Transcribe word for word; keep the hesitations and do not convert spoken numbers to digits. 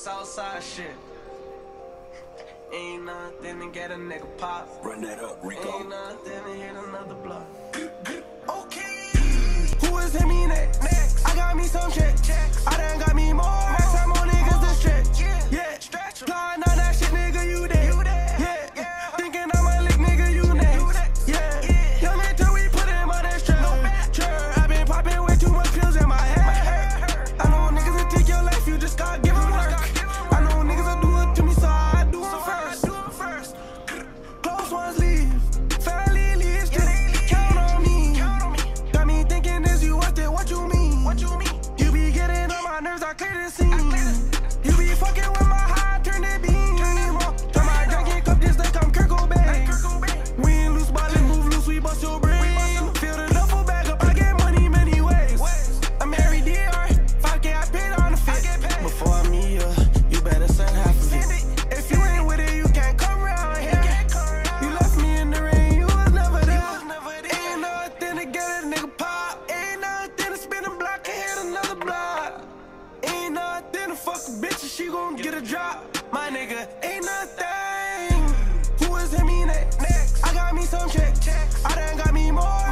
Southside shit. Ain't nothing to get a nigga pop. Run that up, Rico. Ain't nothing to hit another block. Okay. Who is hit me next? Next. I got me some checks. I done got me more. Max time on niggas to stretch. Yeah. Yeah. Stretch. Lying on that shit, nigga, you dead. You dead. Yeah. Yeah. Thinking I'ma lick, nigga, you next. Yeah. Yeah. Young man till we put him on that strap. No sure. I been popping way too much pills in my head. I know niggas will take your life, you just gotta give them work. I know niggas will do it to me, so I do it first. Do it first. Close ones leave. Family leaves. Count on me. Got me thinking, is you worth it? What you mean? What you mean? You be getting on my nerves, I clear the scene. You be fucking with my high, turn that beam. Turn my drinking cup just like I'm Kurt Cobain. We ain't loose, ballin', move loose, we bust your brain. Fill the duffel bag up, I get money many ways. I'm married D R, five K I paid on the fit. Before I meet you, you better send half of it. If you ain't with it, you can't come around here. You left me in the rain, you was never there. Ain't nothing to get a nigga pop. Ain't nothing to spin a block and hit another block. Ain't nothing to fuck a bitch and she gon' get a drop. My nigga, ain't nothing. Who is hit me next? I got me some checks. I done got me more.